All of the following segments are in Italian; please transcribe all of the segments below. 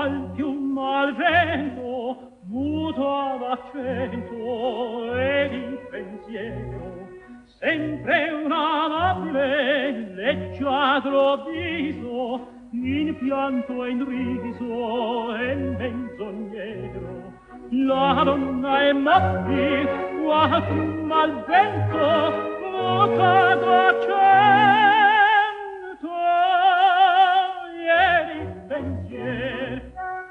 al più al vento, muto ad accento ed in pensiero, sempre un amabile leggiadro viso, in pianto e in riso e menzognero. La donna è matti, qual più al vento, muta ad accento ieri pensier.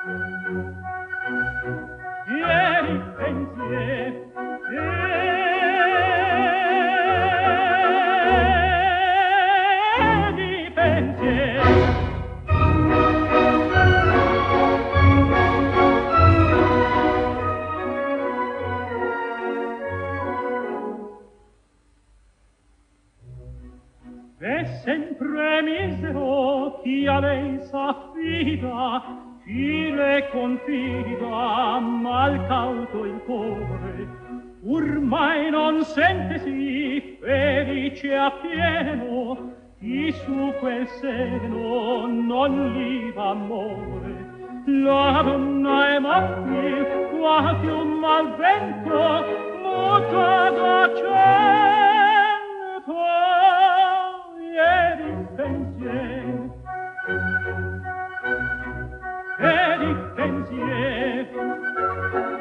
Ieri pensier, ieri pensier. È sempre misero chi a lei s'affida, chi le confida, mal cauto il cuore, ormai non sentesi felice appieno, chi su quel seno non liva amore. La donna è matti, qua più mal vento, muta d'accento, ieri pensier. E di pensier